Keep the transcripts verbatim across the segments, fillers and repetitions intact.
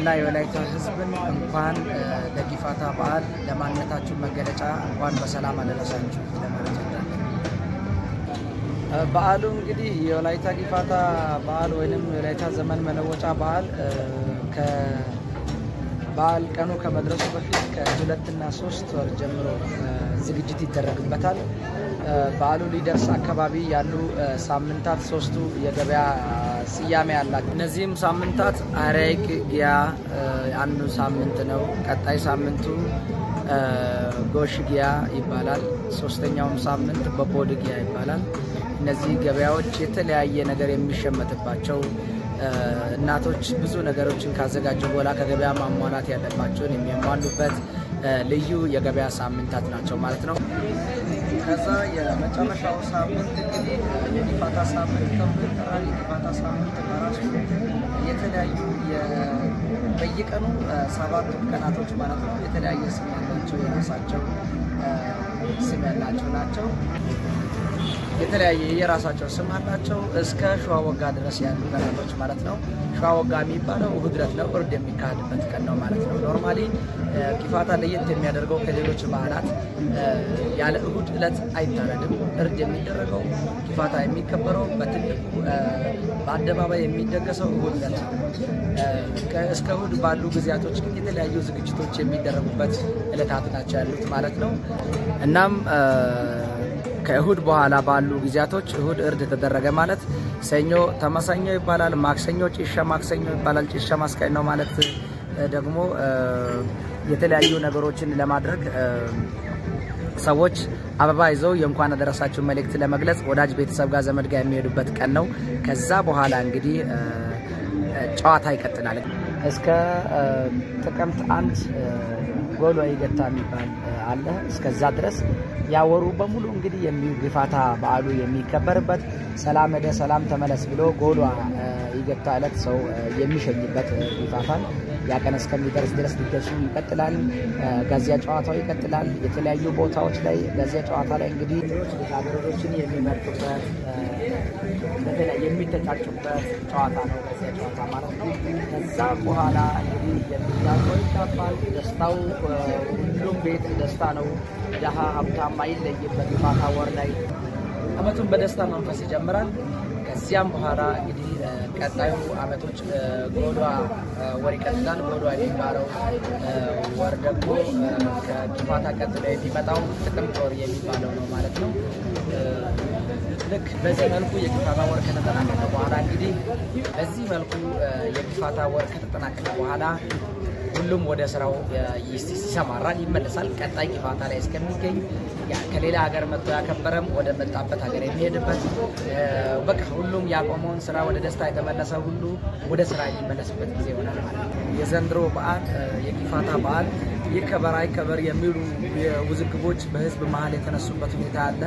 መላ የወላይታ ህዝብን እንኳን ለጊፋታ በዓል ለማንነታችሁ መገለጫ እንኳን በሰላም አደረሳችሁ ለማለት ወዳለሁ። በዓሉ እንግዲህ የወላይታ ጊፋታ በዓል ወይንም የወላይታ ዘመን መለወጫ በዓል ከ በዓል ቀኑ ከመድረሱ በፊት ከሁለት እና ሶስት ወር ጀምሮ ዝግጅት ይደረግበታል። በዓሉ ሊደርስ አካባቢ ያሉ ሳምንታት ሶስቱ የገበያ ስያሜ አላቸው። እነዚህም ሳምንታት አረግ ጊያ አንዱ ሳምንት ነው። ቀጣይ ሳምንቱ ጎሽ ጊያ ይባላል። ሶስተኛውም ሳምንት በቦድ ጊያ ይባላል። እነዚህ ገበያዎች የተለያየ ነገር የሚሸመትባቸው እናቶች ብዙ ነገሮችን ካዘጋጁ በኋላ ከገበያ ማሟላት ያለባቸውን የሚያሟሉበት ልዩ የገበያ ሳምንታት ናቸው ማለት ነው። ከዛ የመጨረሻው ሳምንት እንግዲህ የጊፋታ ሳምንት ተብሎ ይጠራል። የጊፋታ ሳምንት በራሱ የተለያዩ በየቀኑ ሰባት ቀናቶች ማለት ነው የተለያየ ስም ያላቸው የራሳቸው ስም ያላቸው ናቸው። የተለያየ የራሳቸው ስም አላቸው እስከ ሸዋ ወጋ ድረስ ያሉ ቀናቶች ማለት ነው። ሸዋ ወጋ የሚባለው እሁድ ዕለት ነው፣ እርድ የሚካሄድበት ቀን ነው ማለት ነው። ኖርማሊ ጊፋታ ለየት የሚያደርገው ከሌሎች በዓላት ያለ እሁድ ዕለት አይታረድም። እርድ የሚደረገው ጊፋታ የሚከበረው በትልቁ በአደባባይ የሚደገሰው እሁድ ዕለት ነው። እስከ እሁድ ባሉ ጊዜያቶች ግን የተለያዩ ዝግጅቶች የሚደረጉበት ዕለታት ናቸው ያሉት ማለት ነው። እናም ከእሁድ በኋላ ባሉ ጊዜያቶች እሁድ እርድ ተደረገ ማለት ሰኞ ተመሰኞ ይባላል። ማክሰኞ ጭሻ ማክሰኞ ይባላል። ጭሻ ማስቀኝ ነው ማለት ደግሞ የተለያዩ ነገሮችን ለማድረግ ሰዎች አበባ ይዘው የእንኳን አደረሳችሁ መልእክት ለመግለጽ ወዳጅ ቤተሰብ ጋር ዘመድ ጋር የሚሄዱበት ቀን ነው። ከዛ በኋላ እንግዲህ ጨዋታ ይቀጥላል እስከ ጥቅምት አንድ ጎሎ ይገታ የሚባል አለ። እስከዛ ድረስ ያወሩ በሙሉ እንግዲህ የሚጊፋታ በዓሉ የሚከበርበት ሰላም ሄደ ሰላም ተመለስ ብሎ ጎሎ ይገታ ዕለት ሰው የሚሸኝበት ጊፋታን ያቀን እስከሚደርስ ድረስ ድግሱ ይቀጥላል። ጋዚያ ጨዋታው ይቀጥላል። የተለያዩ ቦታዎች ላይ ጋዚያ ጨዋታ ላይ እንግዲህ ልጃገረዶችን የሚመርጡበት በተለይ የሚተጫጩበት ጨዋታ ነው ጋዚያ ጨዋታ ማለት ነው። ከዛ በኋላ እንግዲህ የሚያቆይ ይጣፋል። ደስታው ሁሉም ቤት ደስታ ነው። ደሃ ሀብታም አይለይበት ጊፋታ ወር ላይ አመቱን በደስታ መንፈስ ይጀምራል። ከዚያም በኋላ እንግዲህ ቀጣዩ አመቶች ጎሏ ወር ይቀጥላል። ጎሏ የሚባለው ወር ደግሞ ከጊፋታ ቀጥሎ የሚመጣው ጥቅምት ወር የሚባለው ነው ማለት ነው። ልክ በዚህ መልኩ የጊፋታ ወር ከተጠናቀቀ በኋላ እንግዲህ በዚህ መልኩ የጊፋታ ወር ከተጠናቀቀ በኋላ ሁሉም ወደ ስራው ይሰማራል ይመለሳል። ቀጣይ ጊፋታ ላይ እስከሚገኝ ከሌላ ሀገር መጥቶ ያከበረም ወደ መጣበት ሀገር የሚሄድበት በቃ ሁሉም ያቆመውን ስራ ወደ ደስታ የተመለሰ ሁሉ ወደ ስራ የሚመለስበት ጊዜ ይሆናል ማለት ነው። የዘንድሮ በዓል የጊፋታ በዓል ይከበር አይከበር የሚሉ ውዝግቦች በህዝብ መሀል የተነሱበት ሁኔታ አለ።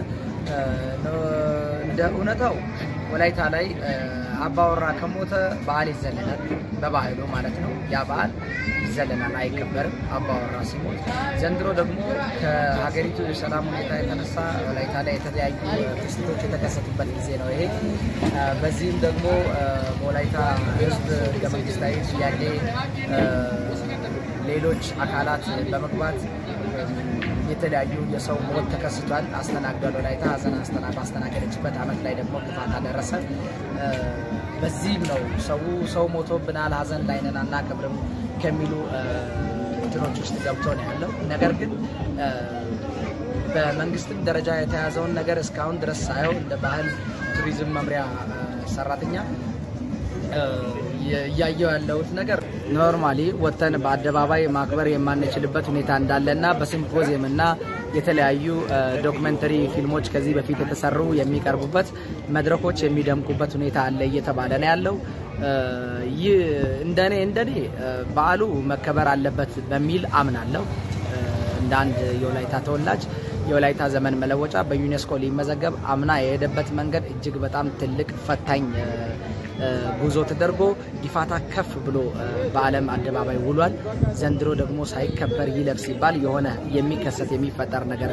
እንደ እውነታው ወላይታ ላይ አባወራ ከሞተ በዓል ይዘለላል በባህሉ ማለት ነው። ያ በዓል ይዘለላል አይከበርም አባወራ ሲሞት። ዘንድሮ ደግሞ ከሀገሪቱ የሰላም ሁኔታ የተነሳ ወላይታ ላይ የተለያዩ ክስተቶች የተከሰቱበት ጊዜ ነው ይሄ። በዚህም ደግሞ ወላይታ ህዝብ ህገ መንግስታዊ ጥያቄ ሌሎች አካላት በመግባት የተለያዩ የሰው ሞት ተከስቷል። አስተናግዷል ወላይታ ሀዘን አስተናገደችበት አመት ላይ ደግሞ ጊፋታ ደረሰ። በዚህም ነው ሰው ሰው ሞቶብናል ሀዘን ላይ ነን አናከብርም ከሚሉ እንትኖች ውስጥ ገብቶ ነው ያለው። ነገር ግን በመንግስት ደረጃ የተያዘውን ነገር እስካሁን ድረስ ሳይሆን እንደ ባህል ቱሪዝም መምሪያ ሰራተኛ ያያየው ያለውት ነገር ኖርማሊ ወተን በአደባባይ ማክበር የማንችልበት ሁኔታ እንዳለና በሲምፖዚየም እና የተለያዩ ዶክመንተሪ ፊልሞች ከዚህ በፊት የተሰሩ የሚቀርቡበት መድረኮች የሚደምቁበት ሁኔታ አለ እየተባለ ነው ያለው። ይህ እንደኔ እንደኔ በዓሉ መከበር አለበት በሚል አምናለሁ። እንደ አንድ የወላይታ ተወላጅ የወላይታ ዘመን መለወጫ በዩኔስኮ ሊመዘገብ አምና የሄደበት መንገድ እጅግ በጣም ትልቅ ፈታኝ ጉዞ ተደርጎ ጊፋታ ከፍ ብሎ በዓለም አደባባይ ውሏል። ዘንድሮ ደግሞ ሳይከበር ይለፍ ሲባል የሆነ የሚከሰት የሚፈጠር ነገር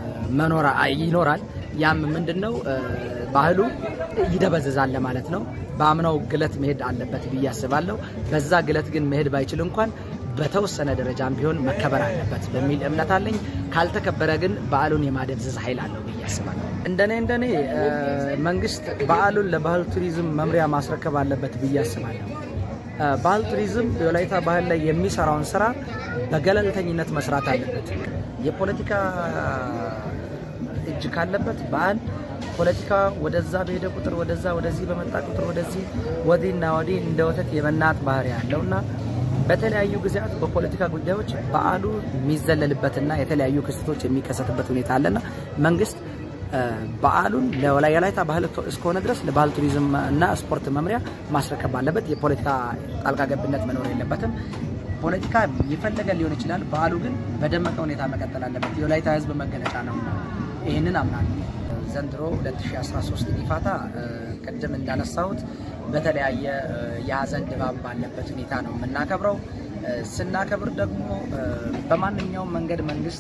መኖር ይኖራል። ያም ምንድነው ባህሉ ይደበዘዛል ማለት ነው። ባምናው ግለት መሄድ አለበት ብዬ አስባለሁ በዛ ግለት ግን መሄድ ባይችል እንኳን በተወሰነ ደረጃም ቢሆን መከበር አለበት በሚል እምነት አለኝ ካልተከበረ ግን በዓሉን የማደብዘዝ ኃይል አለው ብዬ አስባለሁ እንደኔ እንደኔ መንግስት በዓሉን ለባህል ቱሪዝም መምሪያ ማስረከብ አለበት ብዬ አስባለሁ ባህል ቱሪዝም የወላይታ ባህል ላይ የሚሰራውን ስራ በገለልተኝነት መስራት አለበት የፖለቲካ እጅ ካለበት በዓል ፖለቲካ ወደዛ በሄደ ቁጥር ወደዛ ወደዚህ በመጣ ቁጥር ወደዚህ ወዲና ወዲ እንደወተት የመናጥ ባህሪ ያለውና በተለያዩ ጊዜያት በፖለቲካ ጉዳዮች በዓሉ የሚዘለልበትና የተለያዩ ክስተቶች የሚከሰትበት ሁኔታ አለና መንግስት በዓሉን ለወላይታ ባህል እስከሆነ ድረስ ለባህል ቱሪዝም እና ስፖርት መምሪያ ማስረከብ አለበት የፖለቲካ ጣልቃ ገብነት መኖር የለበትም ፖለቲካ ይፈልጋል ሊሆን ይችላል በዓሉ ግን በደመቀ ሁኔታ መቀጠል አለበት የወላይታ ህዝብ መገለጫ ነውና ይሄንን አምናለሁ ዘንድሮ ሁለት ሺህ አስራ ሶስት ዲፋታ ቀደም እንዳነሳሁት በተለያየ የሐዘን ድባብ ባለበት ሁኔታ ነው የምናከብረው ስናከብር ደግሞ በማንኛውም መንገድ መንግስት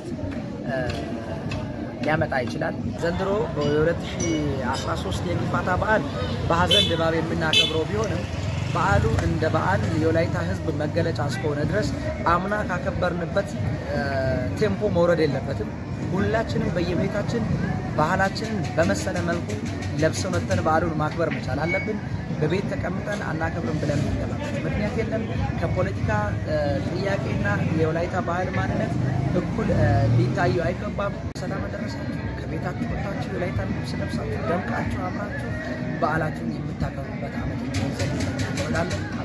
ሊያመጣ ይችላል ዘንድሮ ሁለት ሺህ አስራ ሶስት የዲፋታ በዓል በሐዘን ድባብ የምናከብረው ቢሆንም በዓሉ እንደ በዓል የወላይታ ህዝብ መገለጫ እስከሆነ ድረስ አምና ካከበርንበት ቴምፖ መውረድ የለበትም ሁላችንም በየቤታችን ባህላችንን በመሰለ መልኩ ለብሰን ወጥተን በዓሉን ማክበር መቻል አለብን በቤት ተቀምጠን አናከብርም ብለን እንገባበት ምክንያት የለም ከፖለቲካ ጥያቄና የወላይታ ባህል ማንነት እኩል ሊታዩ አይገባም ሰላም አደረሳችሁ ከቤታችሁ ወጣችሁ የወላይታ ልብስ ለብሳችሁ ደምቃችሁ አምራችሁ በዓላችሁን የምታከብሩበት ዓመት ይሁን ዘንድ